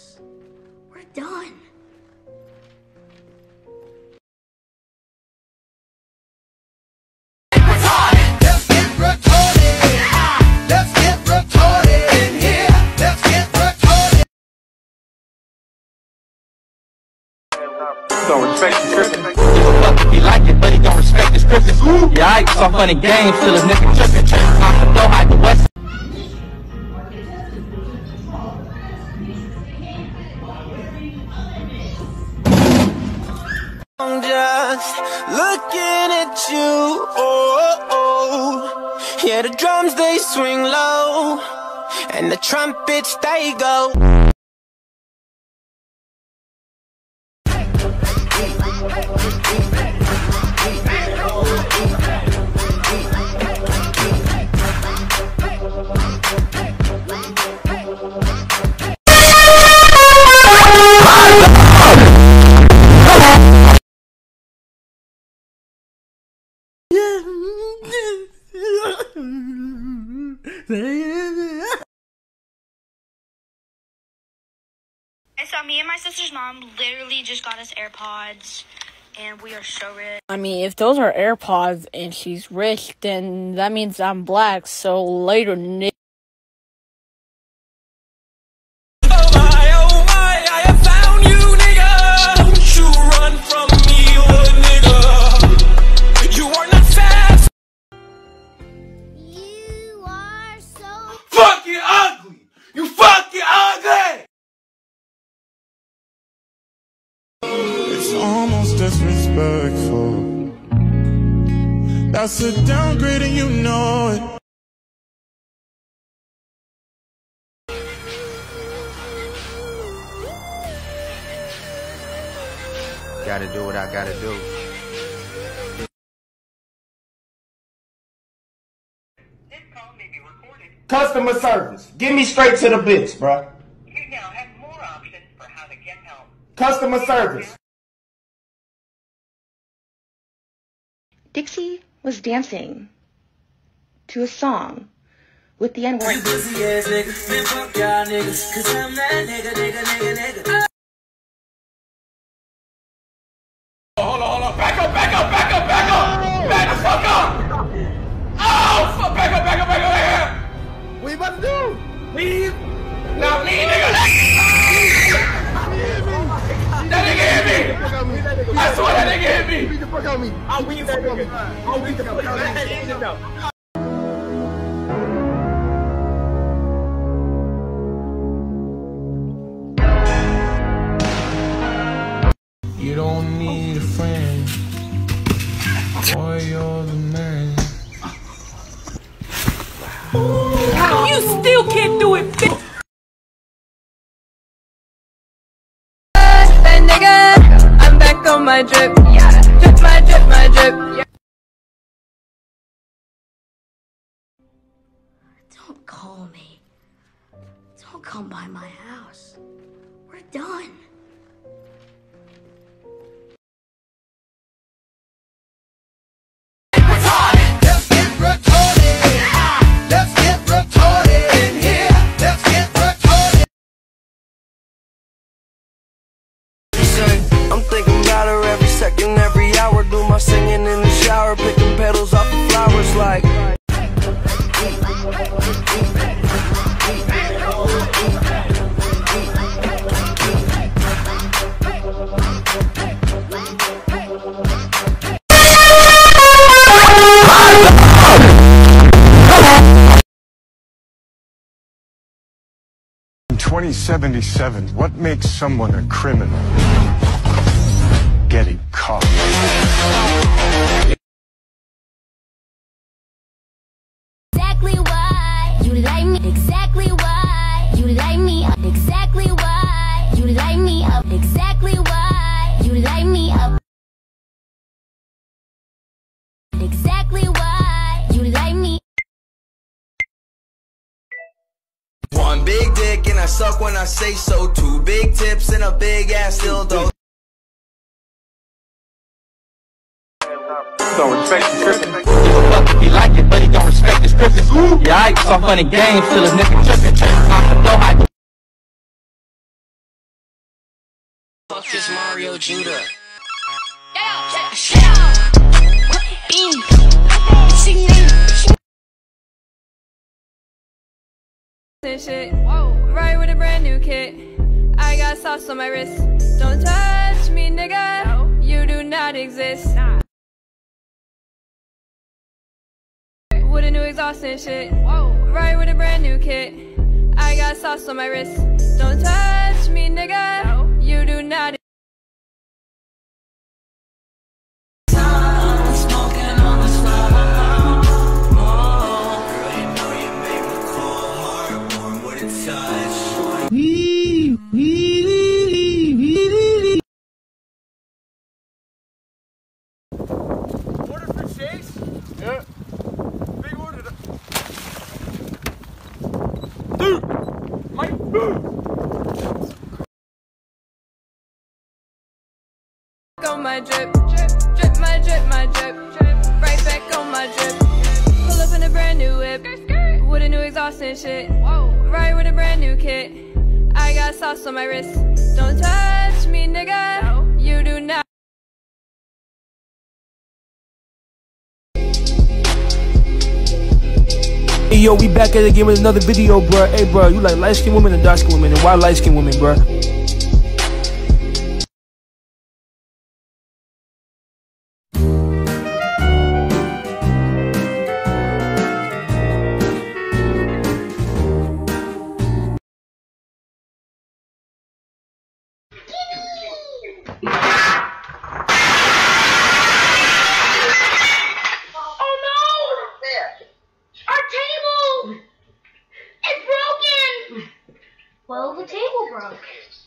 house. We're done. Let's get retarded. Let's get retarded in here. Let's get retarded. Don't respect the scripting. Give a fuck if he like it, but he don't respect the scripting. Yeah, I saw funny games till a nigga tripping. I can blow hide the west. I'm just looking at you. Oh, oh. Yeah, the drums they swing low, and the trumpets they go. And so me and my sister's mom literally just got us AirPods, and we are so rich. I mean, if those are AirPods and she's rich, then that means I'm black, so later, Nick. Oh my, I have found you, nigga. Don't you run from me, nigga. You are not fast. You are so Fucking ugly! You fucking ugly! It's almost disrespectful. That's a downgrade and you know it. Gotta do what I gotta do. This call may be recorded. Customer service. Get me straight to the bitch, bruh. You now have more options for how to get help. Customer service. Dixie was dancing to a song with the N-word. Hold on. Back up. Back the fuck up. Oh, fuck. Back up. What you about to do? Leave. Now leave, nigga. That nigga hit me. I swear that nigga hit me. Beat the fuck out of me. I'll beat that nigga. I'll beat the fuck out of me. You don't need a friend. Boy, you're the man. You still can't do it, bitch! Nigga, I'm back on my drip. Yeah, drip, my drip. Yeah. Don't call me. Don't come by my house. We're done. Let's get retarded. Let's get retarded in here. Let's get retarded. I'm thinking about her every second, every hour. Do my singing in the shower, picking petals off the flowers like. In 2077, what makes someone a criminal? Getting caught. Exactly why you like me. Exactly why you like me. Exactly why you like me up. Exactly why you like me up. Exactly why you like me. One big dick and I suck when I say so. Two big tips and a big ass dildo. Don't respect the scripting. Give a fuck if he like it, but he don't respect the scripting. Yeah, I saw funny games till a nigga tripping. I can blow hide the Fuck this Mario Judah. Shit. Right with a brand new kit. I got sauce on my wrist. Don't touch me, nigga. You do not exist. With a new exhaust and shit. Right with a brand new kit. I got sauce on my wrist. Don't touch me, nigga. You do not exist. Order for Chase? Yeah. Big order. Dude! My food! On my drip, drip, drip, my drip, my drip, drip. Right back on my drip. Pull up in a brand new whip. With a new exhaust and shit. Right with a brand new kit. I got sauce on my wrist. Don't touch me, nigga. You do not. Hey yo, we back at it again with another video, bro. Hey bro, you like light-skinned women and dark-skinned women, and why light-skinned women, bro? Well, the table broke.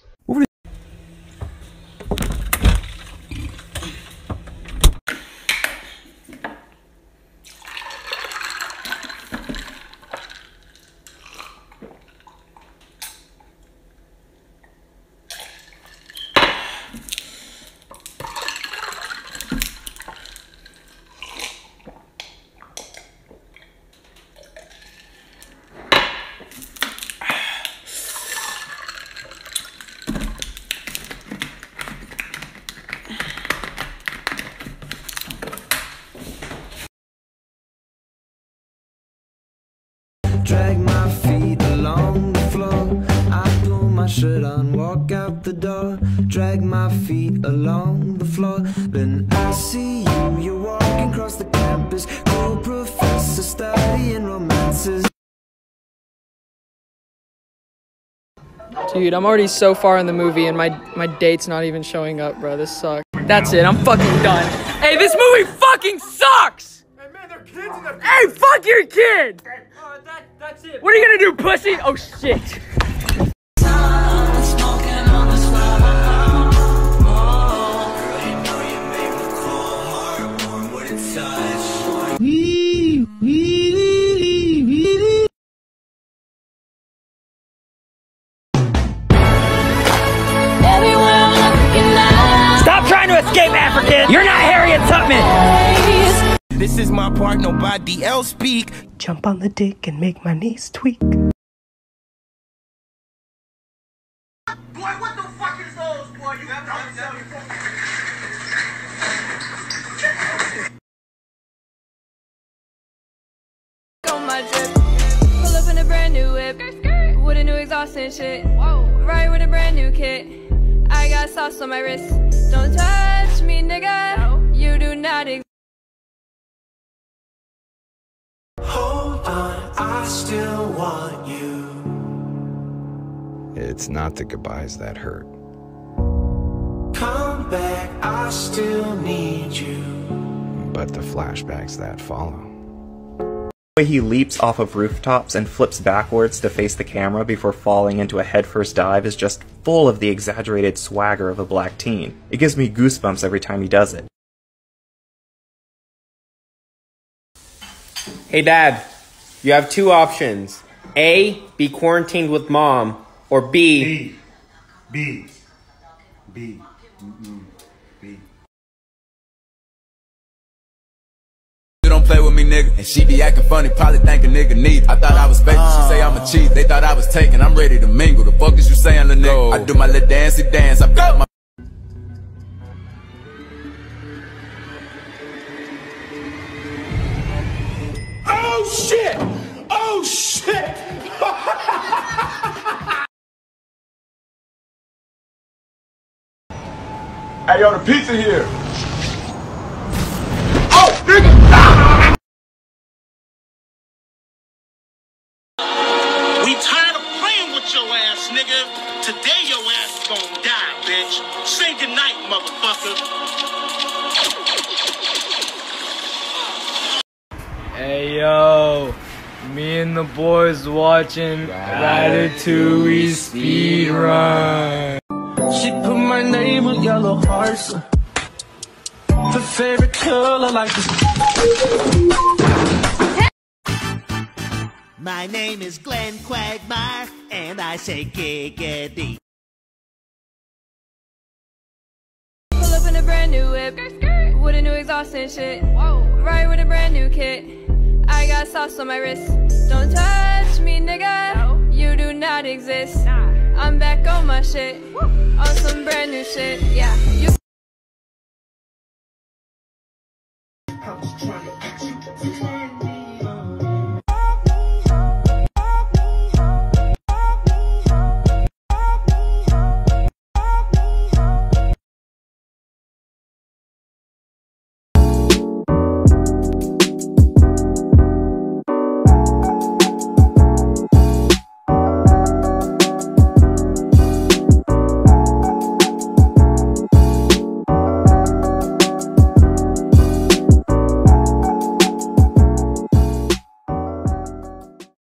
Drag my feet along the floor. I pull my shirt on, walk out the door. Drag my feet along the floor. Then I see you, you're walking across the campus. Cool professor studying romances. Dude, I'm already so far in the movie and my date's not even showing up, bro. This sucks. That's it, I'm fucking done. Hey, this movie fucking sucks! Hey man, they're kids in the. Hey, fuck your kid! That's it. What are you gonna do, pussy? Oh shit. Stop trying to escape, African! You're not Harriet Tubman! This is my part, nobody else speak. Jump on the dick and make my knees tweak. Boy, what the fuck is those, boy? You have to tell me. On my drip. Pull up in a brand new whip. With a new exhaust and shit. Right with a brand new kit. I got sauce on my wrist. Don't touch me, nigga. You do not exist. Hold on, I still want you. It's not the goodbyes that hurt. Come back, I still need you. But the flashbacks that follow. The way he leaps off of rooftops and flips backwards to face the camera before falling into a headfirst dive is just full of the exaggerated swagger of a black teen. It gives me goosebumps every time he does it. Hey Dad, you have two options. A, be quarantined with Mom, or B. B. You don't play with me, nigga. And she be acting funny, probably think a nigga need. I thought I was fake, she say I'm a cheat. They thought I was taking, I'm ready to mingle. The fuck is you saying, little nigga? I do my little dancey dance, I got my Oh shit! Oh shit! Hey, yo, the pizza here. Oh, nigga! We tired of playing with your ass, nigga. Today your ass is gonna die, bitch. Say goodnight, motherfucker. Hey yo, me and the boys watching Ratatouille speedrun. She put my name on yellow hearts. Her favorite color like this. My name is Glenn Quagmire, and I say giggity. Pull up in a brand new whip, with a new exhaust and shit. Ride with a brand new kit. I got sauce on my wrist. Don't touch me, nigga. You do not exist. I'm back on my shit, on some brand new shit. Yeah. You I'm just trying to exit.